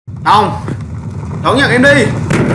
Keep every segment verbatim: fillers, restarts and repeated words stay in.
Không, đón nhận em đi.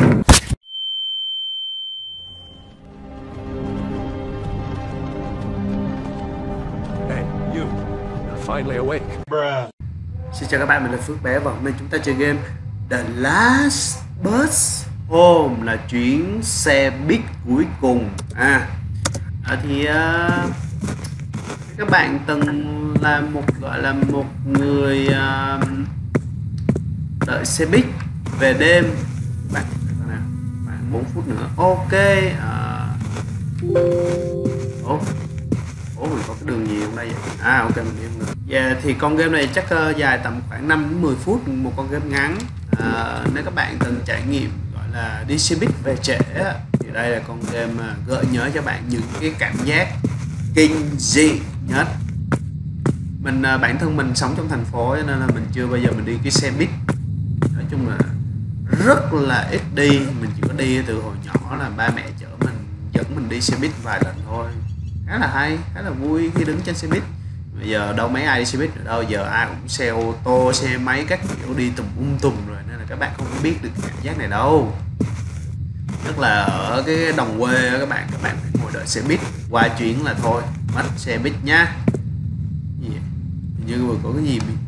Hey, you. You're finally awake. Bruh. Xin chào các bạn, mình là Phước Bé và hôm nay chúng ta chơi game The Last Bus Home, là chuyến xe buýt cuối cùng. À, à thì uh, các bạn từng là một gọi là một người uh, đợi xe buýt về đêm. Bạn bạn bốn phút nữa. Ok. Uh, oh. Ủa mình có cái đường gì không đây vậy? À ok, mình đi không được. Yeah, thì con game này chắc uh, dài tầm khoảng năm đến mười phút, một con game ngắn. Uh, nếu các bạn từng trải nghiệm gọi là đi xe buýt về trễ thì đây là con game uh, gợi nhớ cho bạn những cái cảm giác kinh dị nhất. Mình uh, bản thân mình sống trong thành phố cho nên là mình chưa bao giờ mình đi cái xe buýt. Nói chung là rất là ít đi, mình chỉ có đi từ hồi nhỏ là ba mẹ chở mình, dẫn mình đi xe buýt vài lần thôi. Khá là hay, khá là vui khi đứng trên xe buýt. Bây giờ đâu mấy ai đi xe buýt nữa đâu, giờ ai cũng xe ô tô, xe máy các kiểu đi tùm um tùm rồi, nên là các bạn không có biết được cảm giác này đâu. Nhất là ở cái đồng quê các bạn, các bạn phải ngồi đợi xe buýt qua chuyến là thôi, mất xe buýt nhá. Gì vậy? Hình như vừa có cái gì bị...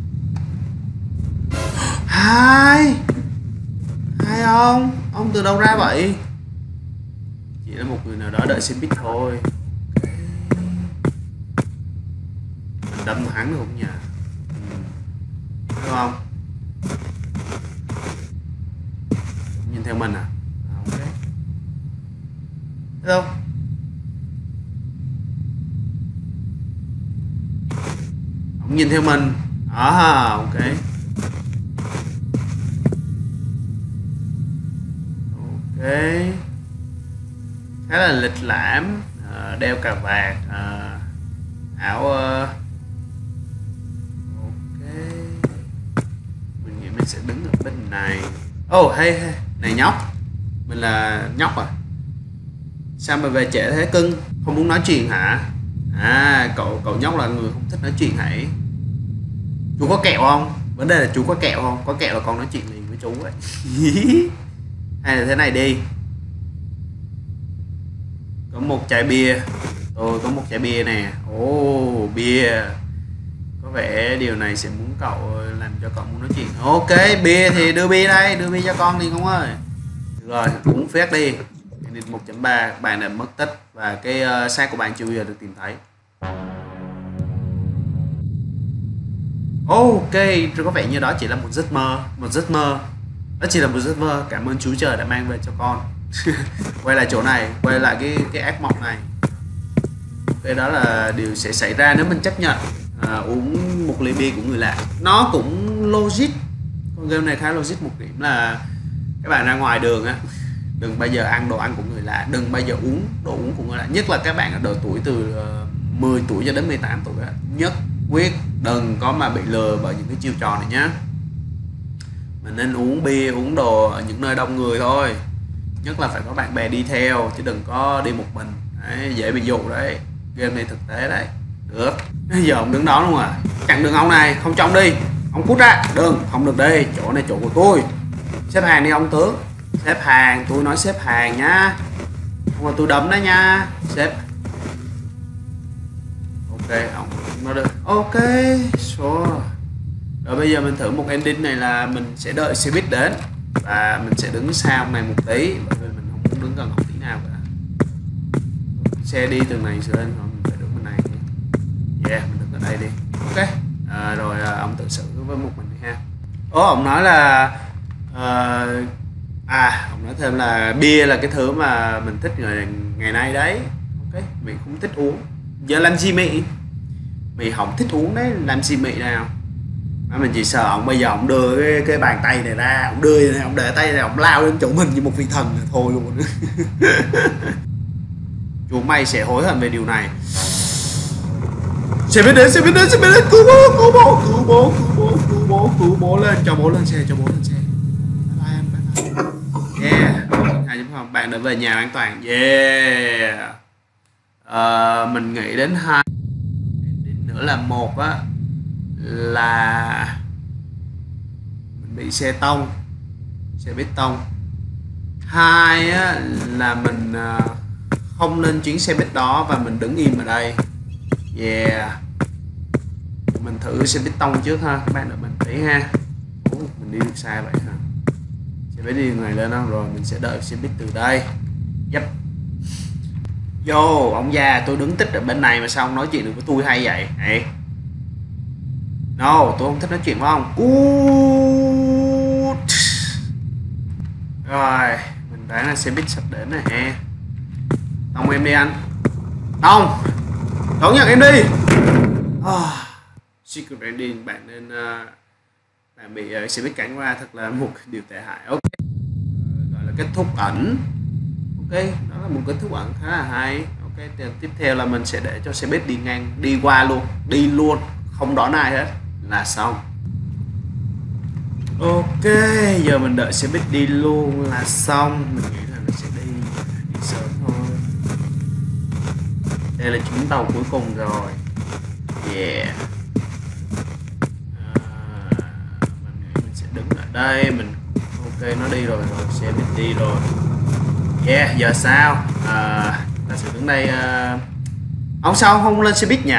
Hai Hai ông, ông từ đâu ra vậy? Chỉ là một người nào đó đợi xe buýt thôi. Mình đâm hắn được không nhỉ? Đúng không? Nhìn theo mình à? À ok. Thấy không? Ông nhìn theo mình. À ok. Ok. Khá là lịch lãm, à, đeo cà vạt, à, áo uh... ok, mình nghĩ mình sẽ đứng ở bên này. Oh hey, hey này nhóc, mình là nhóc à? Sao mà về trễ thế cưng, không muốn nói chuyện hả? À cậu cậu nhóc là người không thích nói chuyện hãy. Chú có kẹo không? Vấn đề là chú có kẹo không? Có kẹo là con nói chuyện liền với chú ấy. Hay là thế này đi, có một chai bia, tôi có một chai bia nè. Ồ oh, bia, có vẻ điều này sẽ muốn cậu làm cho cậu muốn nói chuyện. Ok bia thì đưa bia đây, đưa bia cho con đi con ơi. Được rồi, uống phép đi. một chấm ba, bạn đã mất tích và cái uh, xác của bạn chưa bao giờ được tìm thấy. Ok, có vẻ như đó chỉ là một giấc mơ, một giấc mơ. Đó chỉ là một giấc mơ. Cảm ơn Chúa Trời đã mang về cho con. Quay lại chỗ này, quay lại cái cái ác mộng này. Cái đó là điều sẽ xảy ra nếu mình chấp nhận à, uống một ly bia của người lạ. Nó cũng logic. Con game này khá logic một điểm là các bạn ra ngoài đường á, đừng bao giờ ăn đồ ăn của người lạ, đừng bao giờ uống đồ uống của người lạ, nhất là các bạn ở độ tuổi từ mười tuổi cho đến mười tám tuổi á, nhất quyết đừng có mà bị lừa bởi những cái chiêu trò này nhá. Mình nên uống bia, uống đồ ở những nơi đông người thôi, nhất là phải có bạn bè đi theo chứ đừng có đi một mình. Đấy, dễ bị dụ đấy, game này thực tế đấy. Được, giờ ông đứng đó luôn à, chặn đường ông này, không cho ông đi, ông cút ra, đừng, không được đi, chỗ này chỗ của tôi. Xếp hàng đi ông tướng, xếp hàng, tôi nói xếp hàng nhá, không là tôi đấm đó nha. Xếp. Ok, ông nó được. Ok, sure. Rồi bây giờ mình thử một ending này là mình sẽ đợi xe buýt đến và mình sẽ đứng xa ông này một tí, bởi vì mình không muốn đứng gần ông tí nào cả. Xe đi từ này xuống lên, mình phải đứng bên này. Yeah, mình đứng ở đây đi. Ok. À, rồi ông tự xử với một mình đi ha. Ồ, ông nói là à, à ông nói thêm là bia là cái thứ mà mình thích ngày, ngày nay đấy. Ok, mình không thích uống. Giờ làm gì mị? Mị không thích uống đấy, làm gì mị nào? Mà mình chỉ sợ ông bây giờ ông đưa cái, cái bàn tay này ra, ông đưa này, ông để tay này, ông lao lên chỗ mình như một vị thần là thôi luôn. Chúng mày sẽ hối hận về điều này. Xe biết đến, xe biết đến, xe biết đến, cứu bố, cứu bố, cứu bố, cứu bố, cứu bố, cứu bố lên, cho bố lên xe, cho bố lên xe. Bye bye em, bye bye. Yeah, hai chấm không, bạn đã về nhà an toàn. Yeah. Uh, mình nghĩ đến hai nữa là một á là mình bị xe tông, xe buýt tông. Hai á, là mình không lên chuyến xe buýt đó và mình đứng im ở đây. Yeah, mình thử xe buýt tông trước ha các bạn, đợi mình tí ha. Ủa, mình đi được sai vậy hả? Xe buýt đi ngoài lên không, rồi mình sẽ đợi xe buýt từ đây. Yep. Vô, ông già, tôi đứng tích ở bên này mà sao ông nói chuyện được với tôi hay vậy? Hey. No, tôi không thích nói chuyện với ông. Cút. Rồi, mình đoán là xe buýt sắp đến này ha. Tông em đi anh. Tông, đón nhận em đi. Oh, secret ending, bạn nên uh, bạn bị uh, xe buýt cản qua, thật là một điều tệ hại. Ok, uh, gọi là kết thúc ẩn. Ok, đó là một kết thúc ẩn khá là hay. Ok, tiếp theo là mình sẽ để cho xe buýt đi ngang, đi qua luôn, đi luôn, không đón ai hết là xong. Ok, giờ mình đợi xe buýt đi luôn là xong. Mình nghĩ là nó sẽ đi đi sớm thôi. Đây là chuyến tàu cuối cùng rồi. Yeah. À, mình nghĩ mình sẽ đứng ở đây. Mình ok, nó đi rồi, rồi xe buýt đi rồi. Yeah, giờ sao? À, ta sẽ đứng đây. Uh... Ông sao không lên xe buýt nhỉ?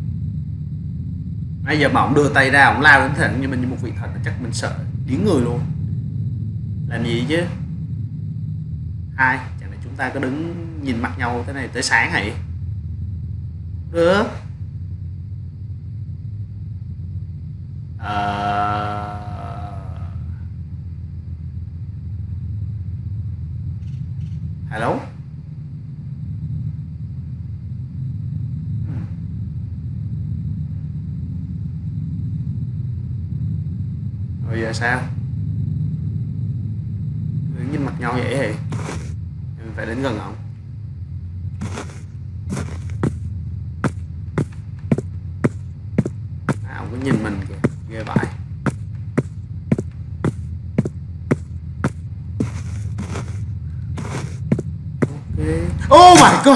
Bây giờ mà ông đưa tay ra, ông lao đến thẳng như mình như một vị thần, chắc mình sợ điếng người luôn. Làm gì chứ? Hai, chẳng lẽ chúng ta có đứng nhìn mặt nhau thế này tới sáng hả? Được. À... Hello? Rồi giờ sao? Đứng nhìn mặt nhau vậy thì mình phải đến gần ông. À, ông có nhìn mình kìa, ghê vãi. Ok. Oh my god.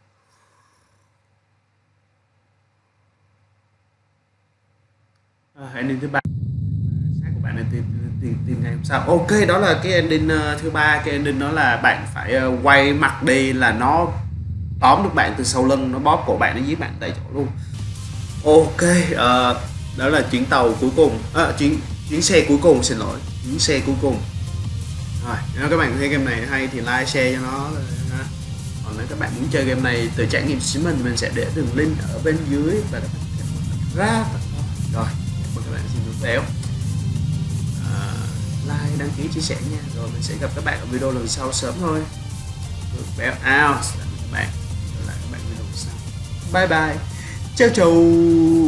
À, ending thứ ba. Xác của bạn nên tìm tìm tìm ngày hôm sau. Ok, đó là cái ending uh, thứ ba. Cái ending đó là bạn phải uh, quay mặt đi là nó tóm được bạn từ sau lưng, nó bóp cổ bạn, nó giết bạn tại chỗ luôn. Ok, uh, đó là chuyến tàu cuối cùng, à, chuyến chuyến xe cuối cùng, xin lỗi, chuyến xe cuối cùng. Rồi, nếu các bạn thấy game này hay thì like, share cho nó. Còn nếu các bạn muốn chơi game này tự trải nghiệm chính mình, mình sẽ để đường link ở bên dưới và các bạn có thể ra. Rồi, mời các bạn xin được béo. À, like, đăng ký, chia sẻ nha. Rồi mình sẽ gặp các bạn ở video lần sau sớm thôi. Được béo out. Các bạn, gặp lại các bạn video lần sau. Bye bye. Ciao ciao.